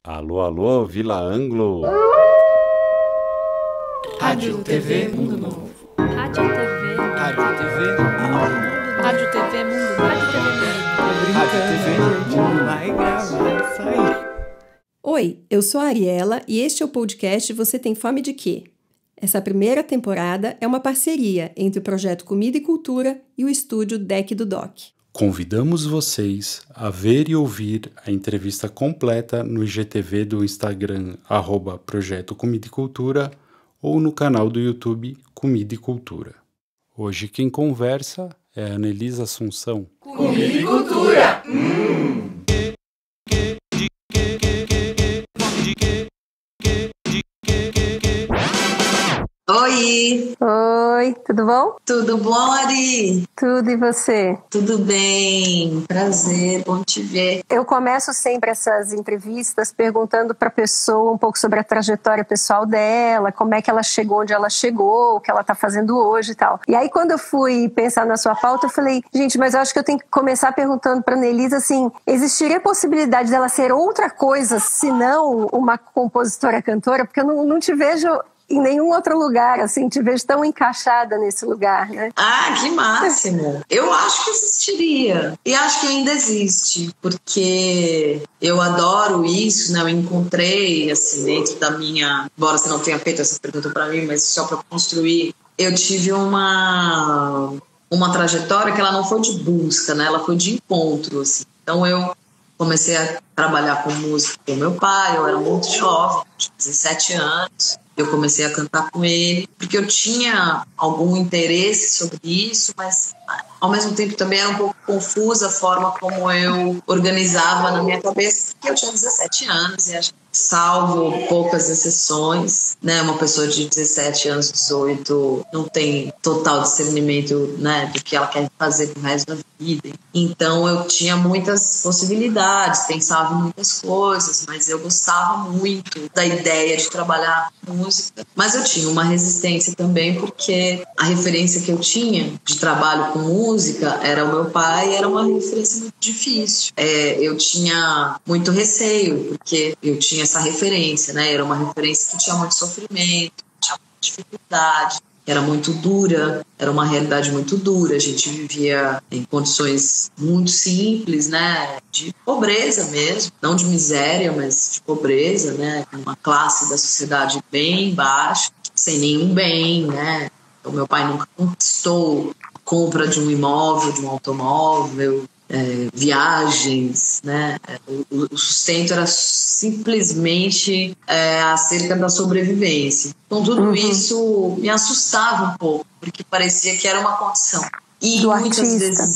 Alô, alô, Vila Anglo. Rádio TV Mundo Novo. Rádio TV. Rádio TV Mundo Novo. Rádio TV Mundo Novo. Rádio TV Mundo Novo. Vai gravar isso aí. Oi, eu sou a Ariela e este é o podcast Você Tem Fome de Quê? Essa primeira temporada é uma parceria entre o projeto Comida e Cultura e o estúdio Deck do Doc. Convidamos vocês a ver e ouvir a entrevista completa no IGTV do Instagram @Projeto Comida e Cultura ou no canal do YouTube Comida e Cultura. Hoje quem conversa é a Anelisa Assunção. Comida e Cultura. Oi, Oi, tudo bom? tudo bom, Ari? Tudo e você? Tudo bem, prazer, bom te ver. Eu começo sempre essas entrevistas perguntando para a pessoa um pouco sobre a trajetória pessoal dela, como é que ela chegou onde ela chegou, o que ela está fazendo hoje e tal. E aí quando eu fui pensar na sua pauta, eu falei, gente, mas eu acho que eu tenho que começar perguntando para a Nelisa assim, existiria a possibilidade dela ser outra coisa, senão uma compositora cantora? Porque eu não te vejo em nenhum outro lugar, assim, te vejo tão encaixada nesse lugar, né? Ah, que máximo! Eu acho que existiria, e acho que ainda existe, porque eu adoro isso, né? Eu encontrei, assim, dentro da minha... Embora você não tenha feito essa pergunta para mim, mas só para construir, eu tive uma trajetória que ela não foi de busca, né? Ela foi de encontro, assim. Então eu comecei a trabalhar com música com meu pai, eu era muito jovem, tinha 17 anos. Eu comecei a cantar com ele, porque eu tinha algum interesse sobre isso, mas ao mesmo tempo também era um pouco confusa a forma como eu organizava na minha cabeça, porque eu tinha 17 anos e acho que, salvo poucas exceções, né, uma pessoa de 17 anos, 18, não tem total discernimento, né, do que ela quer fazer pro resto da vida. Então eu tinha muitas possibilidades, pensava em muitas coisas, mas eu gostava muito da ideia de trabalhar com música, mas eu tinha uma resistência também, porque a referência que eu tinha de trabalho com música era o meu pai, e era uma referência muito difícil. Eu tinha muito receio, porque eu tinha essa referência, né? Era uma referência que tinha muito sofrimento, tinha muita dificuldade, era muito dura, era uma realidade muito dura. A gente vivia em condições muito simples, né? De pobreza mesmo, não de miséria, mas de pobreza, né? Uma classe da sociedade bem baixa, sem nenhum bem, né? O meu pai nunca conquistou a compra de um imóvel, de um automóvel, viagens, né? O sustento era simplesmente acerca da sobrevivência. Então tudo isso me assustava um pouco, porque parecia que era uma condição. E do muitas artista. vezes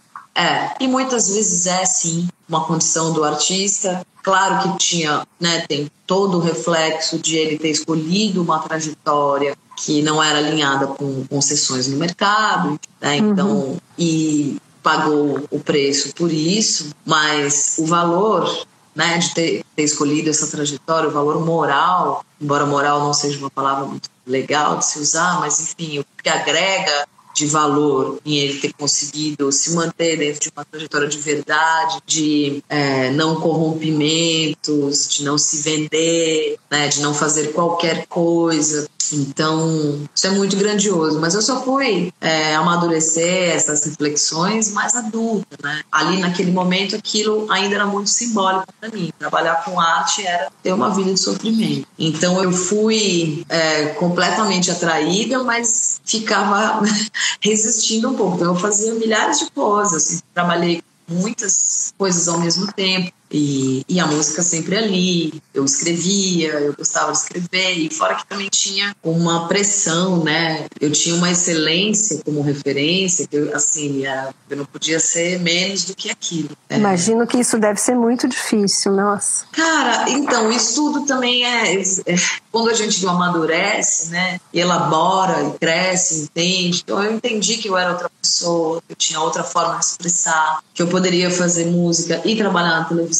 e muitas vezes sim, uma condição do artista. Claro que tinha, né, tem todo o reflexo de ele ter escolhido uma trajetória que não era alinhada com concessões no mercado, né? Então, e pagou o preço por isso, mas o valor, né, de ter escolhido essa trajetória, o valor moral, embora moral não seja uma palavra muito legal de se usar, mas enfim, o que agrega de valor em ele ter conseguido se manter dentro de uma trajetória de verdade, de não corrompimentos, de não se vender, né, de não fazer qualquer coisa. Então, isso é muito grandioso, mas eu só fui amadurecer essas reflexões mais adulta, né? Ali naquele momento aquilo ainda era muito simbólico para mim. Trabalhar com arte era ter uma vida de sofrimento. Então eu fui completamente atraída, mas ficava resistindo um pouco. Então eu fazia milhares de coisas, assim, trabalhei muitas coisas ao mesmo tempo. E a música sempre ali, eu escrevia, eu gostava de escrever, e fora que também tinha uma pressão, né? Eu tinha uma excelência como referência, que eu não podia ser menos do que aquilo. Imagino que isso deve ser muito difícil, nossa. Cara, então, isso tudo também quando a gente não amadurece, né? E elabora, e cresce, entende. Então eu entendi que eu era outra pessoa, que eu tinha outra forma de expressar, que eu poderia fazer música e trabalhar na televisão,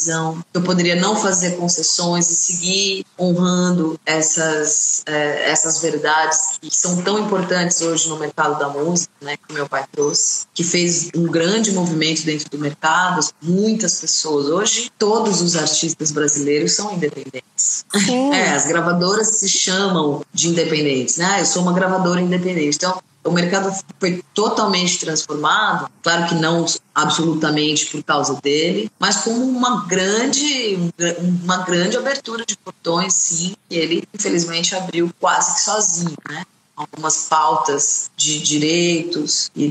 decisão. Eu poderia não fazer concessões e seguir honrando essas verdades que são tão importantes hoje no mercado da música, né, que o meu pai trouxe, que fez um grande movimento dentro do mercado. Muitas pessoas, hoje todos os artistas brasileiros são independentes. As gravadoras se chamam de independentes, né? Eu sou uma gravadora independente. Então, o mercado foi totalmente transformado, claro que não absolutamente por causa dele, mas como uma grande abertura de portões, sim, que ele infelizmente abriu quase que sozinho, né? Algumas pautas de direitos e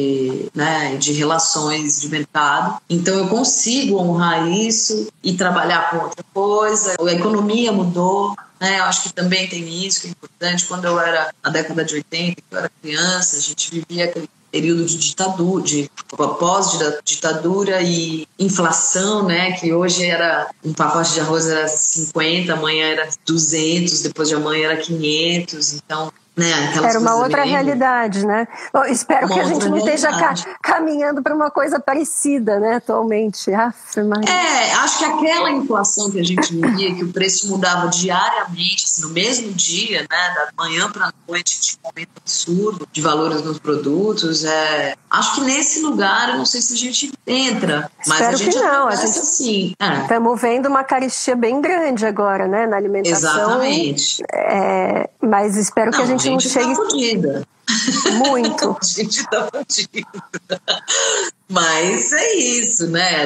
de relações de mercado. Então eu consigo honrar isso e trabalhar com outra coisa. A economia mudou, né? Eu acho que também tem isso que é importante. Quando eu era na década de 80, que eu era criança, a gente vivia aquele período de ditadura, pós-ditadura e inflação, né? Que hoje era um pacote de arroz era 50, amanhã era 200, depois de amanhã era 500. Então, né, era uma outra realidade, né? Bom, espero que a gente não esteja caminhando para uma coisa parecida, né, atualmente. Acho que aquela inflação que a gente via, que o preço mudava diariamente, assim, no mesmo dia, né, da manhã para a noite, de um aumento absurdo de valores nos produtos, acho que nesse lugar, eu não sei se a gente entra, mas espero a gente que não. assim. Estamos vendo uma caristia bem grande agora, né, na alimentação. Exatamente. Mas espero que a gente não chegue... Tá fodida. Muito. A gente tá fodida. Mas é isso, né?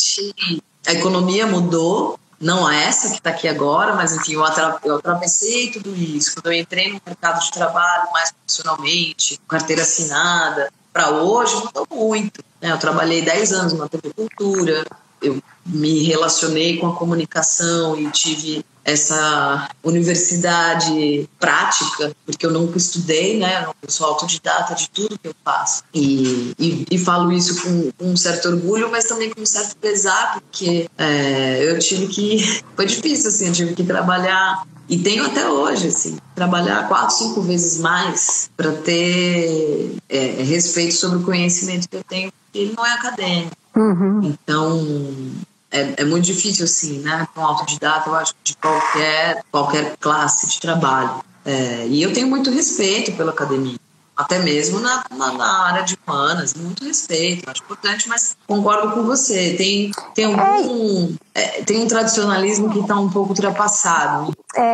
A economia mudou, não é essa que está aqui agora, mas enfim, eu atravessei tudo isso. Quando eu entrei no mercado de trabalho mais profissionalmente, carteira assinada, para hoje mudou muito, né? Eu trabalhei 10 anos na TV Cultura, eu me relacionei com a comunicação e tive essa universidade prática, porque eu nunca estudei, né? Eu sou autodidata de tudo que eu faço. E falo isso com um certo orgulho, mas também com um certo pesar, porque eu tive que... Foi difícil, assim, eu tive que trabalhar, e tenho até hoje, assim, trabalhar 4, 5 vezes mais para ter respeito sobre o conhecimento que eu tenho, porque ele não é acadêmico. Uhum. Então... É muito difícil, assim, né? Com autodidata, eu acho, de qualquer classe de trabalho. E eu tenho muito respeito pela academia, até mesmo na área de humanas, muito respeito, acho importante, mas concordo com você. Tem um tradicionalismo que está um pouco ultrapassado.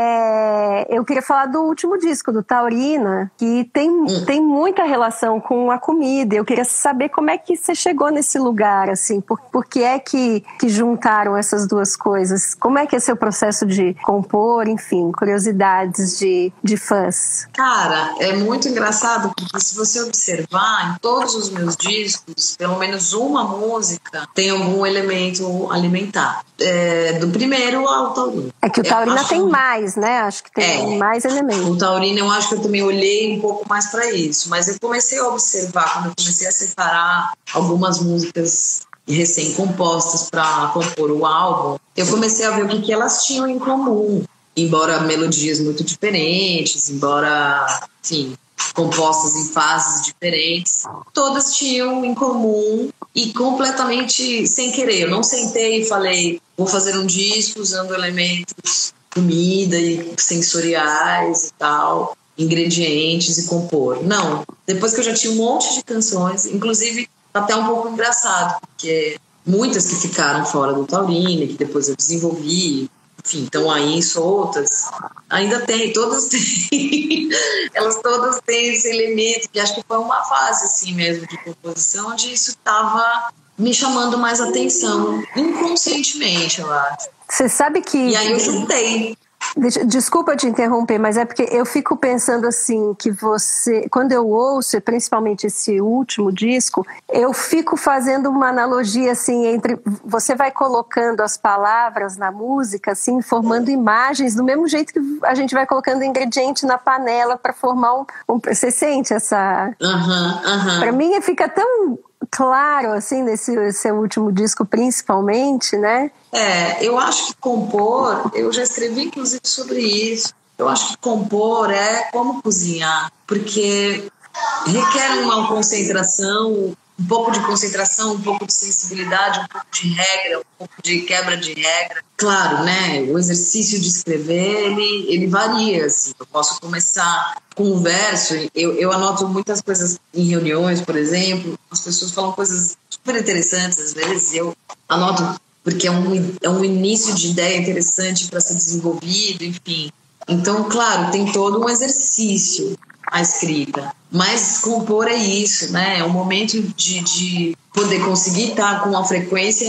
Eu queria falar do último disco, do Taurina, que tem muita relação com a comida. Eu queria saber como é que você chegou nesse lugar, assim, por que é que juntaram essas duas coisas? Como é que é seu processo de compor, enfim, curiosidades de fãs? Cara, é muito engraçado, porque se você observar, em todos os meus discos, pelo menos uma música tem algum elemento alimentar. Do primeiro ao Taurina. É que o Taurina tem mais, né? Acho que tem mais elementos. O Taurina, eu acho que eu também olhei um pouco mais para isso, mas eu comecei a observar, quando eu comecei a separar algumas músicas recém-compostas para compor o álbum, eu comecei a ver o que elas tinham em comum, embora melodias muito diferentes, embora, enfim, compostas em fases diferentes, todas tinham em comum e completamente sem querer. Eu não sentei e falei, vou fazer um disco usando elementos, comida e sensoriais e tal, ingredientes e compor. Não, depois que eu já tinha um monte de canções, inclusive até um pouco engraçado, porque muitas que ficaram fora do Taurina, que depois eu desenvolvi, enfim, estão aí soltas, ainda tem, todas têm, elas todas têm esse elemento, que acho que foi uma fase assim mesmo de composição, onde isso estava me chamando mais atenção, inconscientemente, eu acho. Você sabe que... E aí eu juntei. Desculpa te interromper, mas é porque eu fico pensando assim, que você, quando eu ouço, principalmente esse último disco, eu fico fazendo uma analogia assim, entre você vai colocando as palavras na música, assim, formando imagens, do mesmo jeito que a gente vai colocando ingrediente na panela para formar você sente essa... Para mim fica tão claro, assim, nesse seu último disco principalmente, né? Eu acho que compor, eu já escrevi inclusive sobre isso, eu acho que compor é como cozinhar, porque requer uma concentração um pouco de concentração, um pouco de sensibilidade, um pouco de regra, um pouco de quebra de regra. Claro, né? O exercício de escrever, ele varia, assim. Eu posso começar com um verso, eu anoto muitas coisas em reuniões, por exemplo, as pessoas falam coisas super interessantes, às vezes eu anoto porque é um início de ideia interessante para ser desenvolvido, enfim. Então, claro, tem todo um exercício a escrita, mas compor é isso, né? É um momento de poder conseguir estar com uma frequência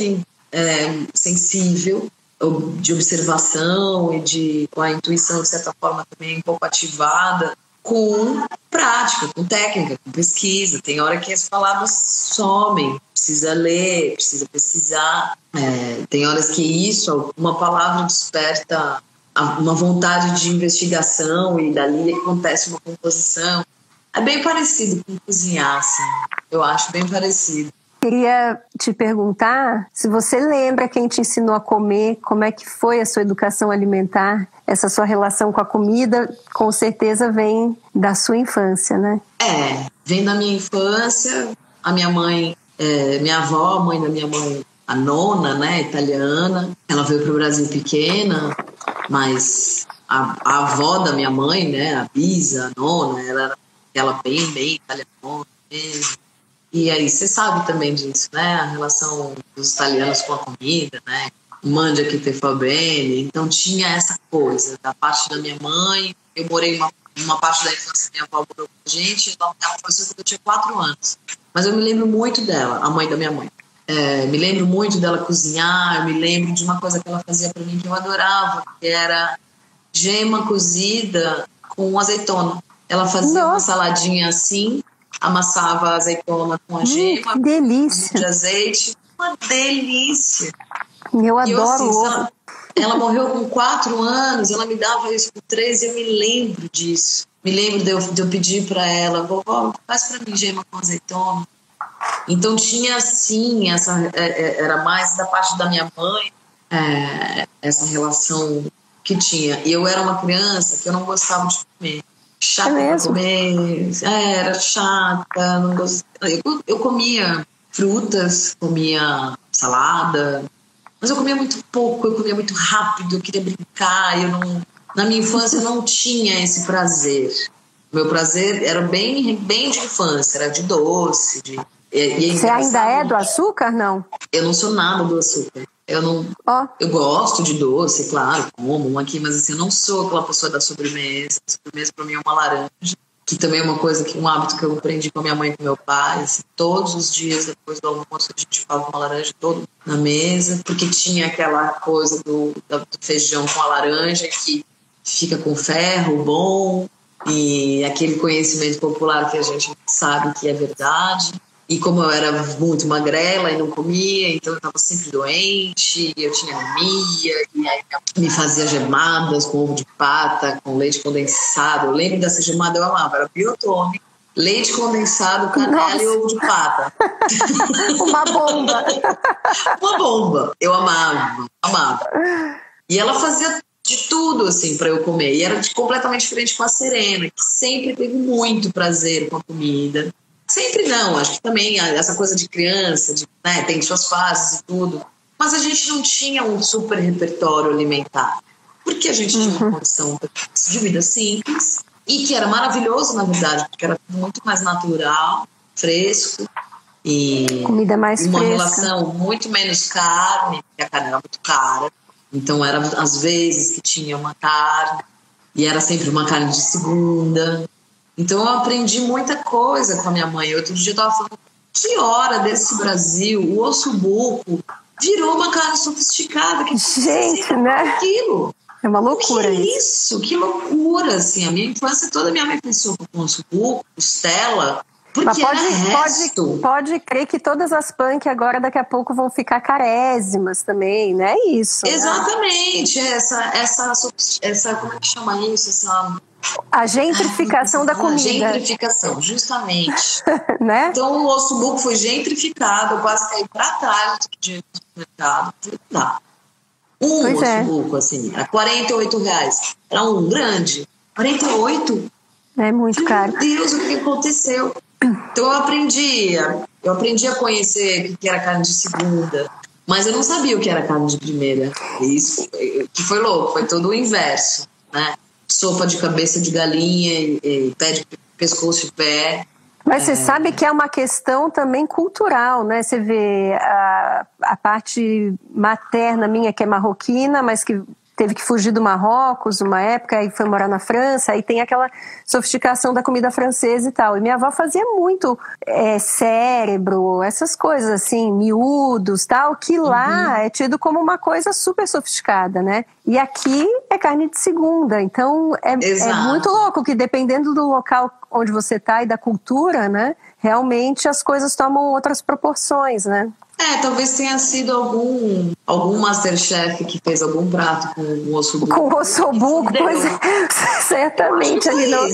sensível, de observação e com a intuição, de certa forma, também um pouco ativada, com prática, com técnica, com pesquisa. Tem hora que as palavras somem, precisa ler, precisa pesquisar. Tem horas que uma palavra desperta uma vontade de investigação e dali acontece uma composição. É bem parecido com cozinhar, assim. Eu acho bem parecido. Queria te perguntar se você lembra quem te ensinou a comer, como é que foi a sua educação alimentar, essa sua relação com a comida, com certeza vem da sua infância, né? Vem da minha infância. A minha mãe, minha avó, a mãe da minha mãe, a nona, né, italiana, ela veio para o Brasil pequena, mas a avó da minha mãe, né, a bisa, a nona, ela bem italiana mesmo. E aí você sabe também disso, né? A relação dos italianos com a comida, né? Mangia che te fa bene. Então tinha essa coisa da parte da minha mãe. Eu morei uma parte da infância, minha avó morou com a gente. Ela faleceu quando eu tinha 4 anos. Mas eu me lembro muito dela, a mãe da minha mãe. Me lembro muito dela cozinhar. Eu me lembro de uma coisa que ela fazia para mim que eu adorava, que era gema cozida com azeitona. Ela fazia uma saladinha assim, amassava a azeitona com a gema, que delícia, de azeite, uma delícia. Eu adoro ovo. Ela morreu com 4 anos, ela me dava isso com 3 e eu me lembro disso. Me lembro de eu pedir para ela, vovó, faz para mim gema com azeitona. Então tinha assim, era mais da parte da minha mãe, essa relação que tinha. E eu era uma criança que eu não gostava de comer. Chata pra comer, era chata, não gostava. Eu comia frutas, comia salada, mas eu comia muito pouco, eu comia muito rápido, eu queria brincar, na minha infância eu não tinha esse prazer. Meu prazer era bem de infância, era de doce. Você ainda é do açúcar, não? Eu não sou nada do açúcar. Eu gosto de doce, claro, como um aqui, mas assim, eu não sou aquela pessoa da sobremesa. A sobremesa pra mim é uma laranja, que também é um hábito que eu aprendi com a minha mãe e com meu pai. Assim, todos os dias, depois do almoço, a gente faz uma laranja toda na mesa, porque tinha aquela coisa do feijão com a laranja que fica com ferro bom, e aquele conhecimento popular que a gente sabe que é verdade. E como eu era muito magrela e não comia, então eu estava sempre doente, eu tinha anemia, e aí me fazia gemadas com ovo de pata, com leite condensado. Eu lembro dessa gemada, eu amava, era biotônico, leite condensado, canela e ovo de pata. Uma bomba. Uma bomba. Eu amava. E ela fazia de tudo, assim, para eu comer. E era completamente diferente com a Serena, que sempre teve muito prazer com a comida. Sempre não, acho que também essa coisa de criança, né, tem suas fases e tudo, mas a gente não tinha um super repertório alimentar, porque a gente tinha uma condição de vida simples e que era maravilhoso, na verdade, porque era muito mais natural, fresco e comida mais uma fresca. Relação muito menos carne, porque a carne era muito cara, então era às vezes que tinha uma carne e era sempre uma carne de segunda. Então eu aprendi muita coisa com a minha mãe. Outro dia eu estava falando, que hora desse Brasil o ossobuco virou uma carne sofisticada. Gente, né? Aquilo. É uma loucura isso. Que loucura, assim. A minha infância toda, minha mãe pensou com ossobuco, costela, porque pode crer que todas as punk agora daqui a pouco vão ficar carésimas também, né? É isso. Exatamente. Né? Essa como é que chama isso? A gentrificação da comida. Gentrificação, justamente. Né? Então o ossobuco foi gentrificado, eu quase caí pra trás do dia no supermercado. Dá. Ossobuco, assim, era R$48. Era um grande. 48? É muito caro. Meu Deus, o que aconteceu? Então eu aprendi Eu aprendi a conhecer o que era carne de segunda, mas eu não sabia o que era carne de primeira. Isso que foi louco, foi todo o inverso, né? Sopa de cabeça de galinha, pé de pescoço de pé. Mas você sabe que é uma questão também cultural, né? Você vê a parte materna minha, que é marroquina, mas que teve que fugir do Marrocos uma época, aí foi morar na França, aí tem aquela sofisticação da comida francesa e tal. E minha avó fazia muito cérebro, essas coisas assim, miúdos, tal, que lá é tido como uma coisa super sofisticada, né? E aqui é carne de segunda, então é muito louco que dependendo do local onde você tá e da cultura, né? Realmente as coisas tomam outras proporções, né? Talvez tenha sido algum Masterchef que fez algum prato com ossobuco. Com ossobuco, pois é, certamente ali não.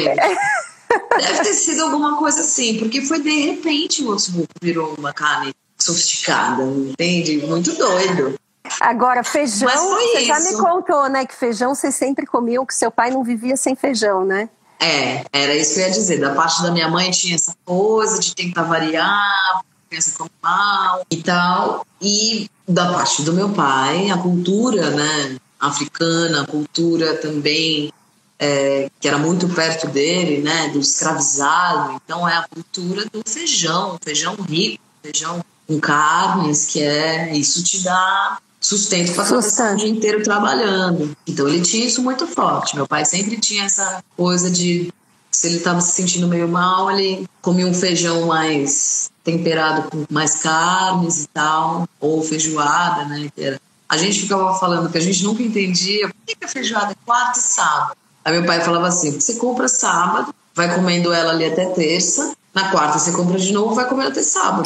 Deve ter sido alguma coisa assim, porque foi de repente o ossobuco virou uma carne sofisticada, entende? Muito doido. Agora, feijão, você já me contou, né, que feijão você sempre comia, que seu pai não vivia sem feijão, né? Era isso que eu ia dizer. Da parte da minha mãe tinha essa coisa de tentar variar, criança come mal e tal. E da parte do meu pai, a cultura, né, africana, a cultura também que era muito perto dele, né, do escravizado. Então é a cultura do feijão rico, feijão com carnes, isso te dá sustento para passar o dia inteiro trabalhando. Então ele tinha isso muito forte. Meu pai sempre tinha essa coisa de, se ele estava se sentindo meio mal, ele comia um feijão mais temperado com mais carnes e tal, ou feijoada, né? A gente ficava falando que a gente nunca entendia por que a feijoada é quarta e sábado. Aí meu pai falava assim: você compra sábado, vai comendo ela ali até terça, na quarta você compra de novo, vai comendo até sábado.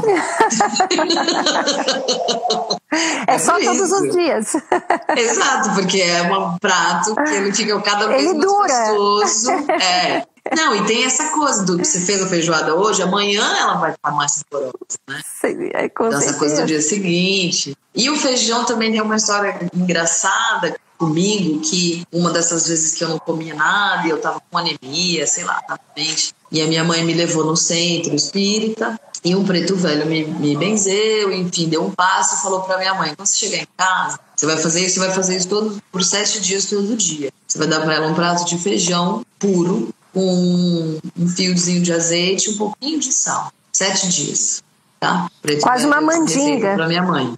É só todos os dias. Exato, porque é um prato que ele fica cada vez mais gostoso. Não, e tem essa coisa do que você fez a feijoada hoje, amanhã ela vai ficar mais saborosa, né? Sim, então, essa coisa do dia seguinte. E o feijão também tem uma história engraçada comigo, que uma dessas vezes que eu não comia nada e eu tava com anemia, sei lá, tava doente, e a minha mãe me levou no centro espírita e um preto velho me benzeu, enfim, deu um passo e falou pra minha mãe: quando você chegar em casa, você vai fazer isso por 7 dias todo dia. Você vai dar pra ela um prato de feijão puro com um fiozinho de azeite e um pouquinho de sal. 7 dias, tá? Preto quase velho, uma mandinga pra minha mãe.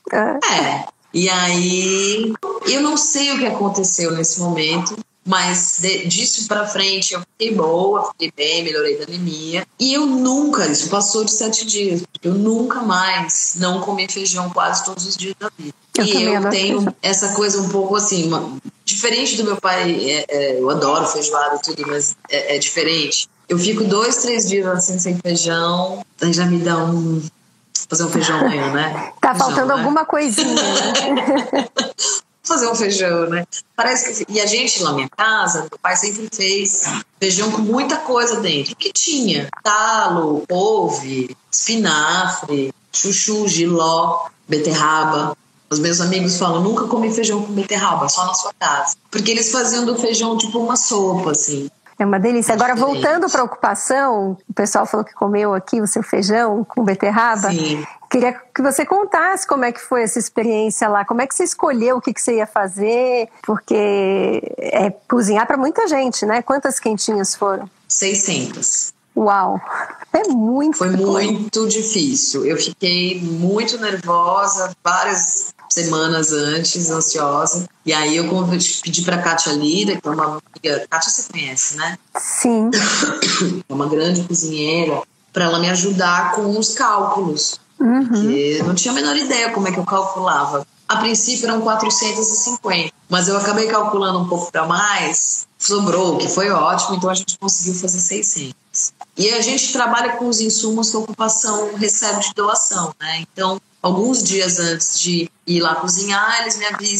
E aí, eu não sei o que aconteceu nesse momento, mas disso pra frente eu fiquei boa, fiquei bem, melhorei da anemia. E eu nunca, isso passou de 7 dias, eu nunca mais não comi feijão quase todos os dias da vida. Eu tenho essa coisa um pouco assim, diferente do meu pai, eu adoro feijoada e tudo, mas é diferente. Eu fico 2, 3 dias assim sem feijão, aí já me dá fazer um feijão amanhã, né? Tá faltando alguma coisinha, né? Fazer um feijão, né? Parece que... E a gente lá na minha casa, meu pai sempre fez feijão com muita coisa dentro. Que tinha talo, couve, espinafre, chuchu, jiló, beterraba. Os meus amigos falam: nunca comi feijão com beterraba, só na sua casa. Porque eles faziam do feijão tipo uma sopa, assim. É uma delícia. Agora, voltando para a ocupação, o pessoal falou que comeu aqui o seu feijão com beterraba. Sim. Queria que você contasse como é que foi essa experiência lá, como é que você escolheu o que você ia fazer, porque é cozinhar para muita gente, né? Quantas quentinhas foram? 600. Uau! É muito. Foi muito difícil. Eu fiquei muito nervosa várias semanas antes, ansiosa. E aí eu pedi pra Kátia Lira, que é uma amiga... Kátia você conhece, né? Sim. É uma grande cozinheira, para ela me ajudar com os cálculos. Porque eu não tinha a menor ideia como é que eu calculava. A princípio eram 450, mas eu acabei calculando um pouco para mais, sobrou, o que foi ótimo, então a gente conseguiu fazer 600. E a gente trabalha com os insumos que a ocupação recebe de doação, né? Então, alguns dias antes de ir lá cozinhar, eles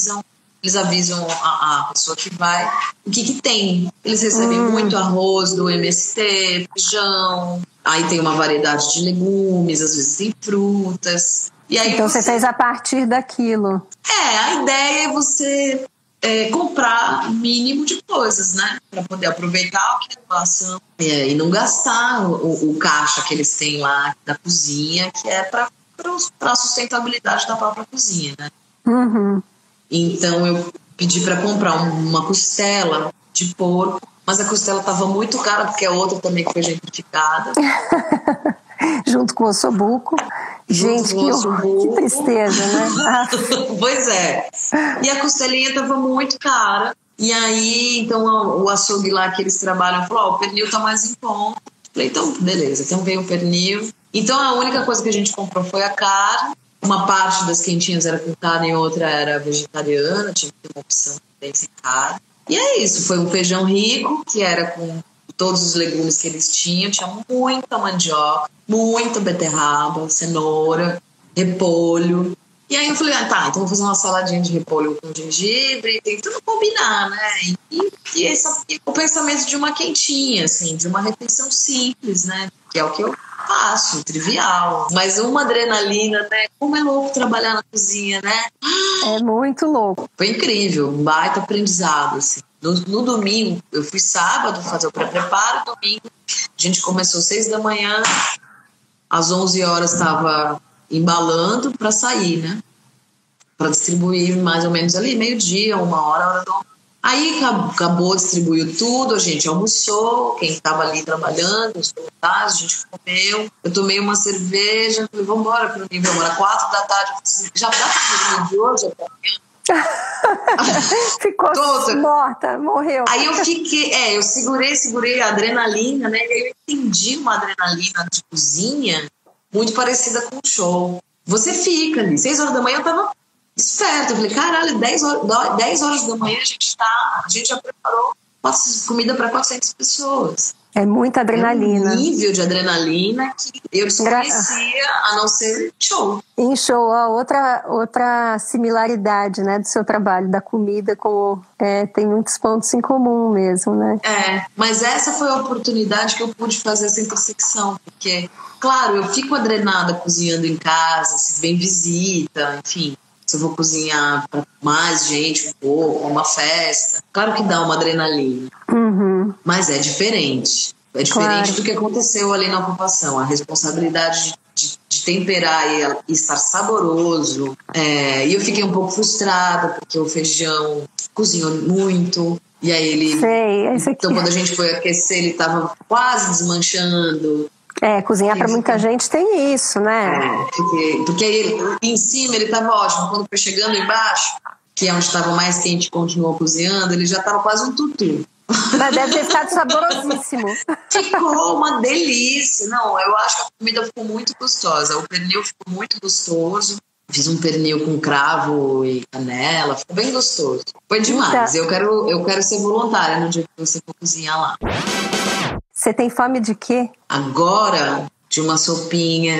avisam a pessoa que vai o que tem. Eles recebem muito arroz do MST, feijão, aí tem uma variedade de legumes, às vezes tem frutas. E aí então você fez a partir daquilo. A ideia é você comprar o mínimo de coisas, né? Para poder aproveitar a doação e não gastar o caixa que eles têm lá da cozinha, que é para a sustentabilidade da própria cozinha, né? Uhum. Então eu pedi para comprar uma costela de porco, mas a costela estava muito cara, porque a outra também foi gentrificada. Junto com o ossobuco. Gente, que tristeza, né? Pois é. E a costelinha estava muito cara. E aí, então, o açougue lá que eles trabalham falou: o pernil tá mais em conta. Falei, então, beleza. Então veio o pernil. Então, a única coisa que a gente comprou foi a carne. Uma parte das quentinhas era com carne e outra era vegetariana. Tinha que ter uma opção bem sem carne. E é isso. Foi um feijão rico, que era com todos os legumes que eles tinham. Tinha muita mandioca, muita beterraba, cenoura, repolho. E aí eu falei, então vou fazer uma saladinha de repolho com gengibre, tentando combinar, né? E o pensamento de uma quentinha, assim, de uma refeição simples, né? Que é o que eu faço, trivial. Mas uma adrenalina, né? Como é louco trabalhar na cozinha, né? É muito louco. Foi incrível, um baita aprendizado, assim. No domingo, eu fui sábado fazer o pré-preparo, domingo a gente começou 6 da manhã, às 11 horas estava embalando para sair, né? Para distribuir mais ou menos ali, meio-dia, 1 hora do almoço. Aí acabou, distribuiu tudo, a gente almoçou, quem estava ali trabalhando, os voluntários, a gente comeu. Eu tomei uma cerveja, falei, vamos embora para o nível, era 4 da tarde, já dá para dormir de hoje? Ficou morta, morreu. Aí eu fiquei, eu segurei a adrenalina, né? Eu entendi uma adrenalina de cozinha muito parecida com o show. Você fica ali, 6 horas da manhã eu tava esperta, eu falei, caralho, 10 horas da manhã a gente já preparou comida para 400 pessoas. É muita adrenalina. É um nível de adrenalina que eu desconhecia, a não ser show. Em show, outra similaridade, né, do seu trabalho, da comida, tem muitos pontos em comum mesmo, né? Mas essa foi a oportunidade que eu pude fazer essa intersecção, porque, claro, eu fico adrenada cozinhando em casa, se vem visita, enfim. Se eu vou cozinhar para mais gente, um pouco, uma festa, claro que dá uma adrenalina. Uhum. Mas é diferente. É diferente do que aconteceu ali na ocupação. A responsabilidade de temperar e estar saboroso. E eu fiquei um pouco frustrada, porque o feijão cozinhou muito. E aí ele... Então, quando a gente foi aquecer, ele estava quase desmanchando. Cozinhar para muita gente tem isso, né? Porque aí em cima ele estava ótimo. Quando foi chegando embaixo, que é onde estava mais quente e continuou cozinhando, ele já estava quase um tutu. Mas deve ter ficado saborosíssimo. Ficou uma delícia. Não, eu acho que a comida ficou muito gostosa. O pernil ficou muito gostoso. Fiz um pernil com cravo e canela. Ficou bem gostoso. Foi demais. Eu quero ser voluntária no dia que você for cozinhar lá. Você tem fome de quê? Agora, de uma sopinha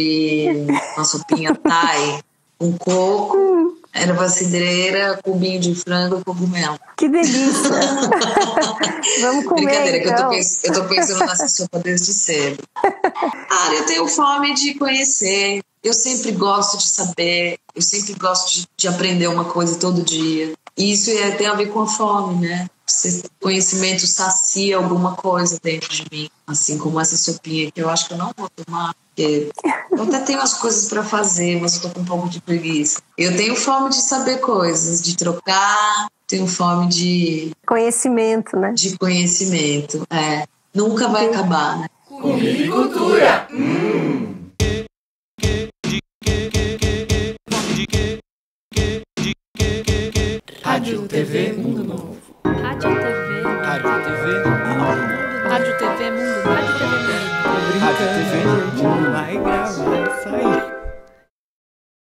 Thai com coco, erva cidreira, cubinho de frango e cogumelo. Que delícia! Vamos comer. Brincadeira, então. que eu tô pensando nessa sopa desde cedo. Eu tenho fome de conhecer. Eu sempre gosto de saber. Eu sempre gosto de aprender uma coisa todo dia. E isso tem a ver com a fome, né? Conhecimento sacia alguma coisa dentro de mim, assim como essa sopinha que eu acho que eu não vou tomar, porque eu até tenho as coisas para fazer, mas estou com um pouco de preguiça. Eu tenho fome de saber coisas, de trocar, tenho fome de conhecimento, né? De conhecimento, nunca vai acabar, né? Comida e cultura. Rádio TV Mundo Novo. Rádio TV. Rádio TV. Rádio TV Mundo. Rádio TV Mundo. Tô brincando, gente. Não vai gravar isso aí.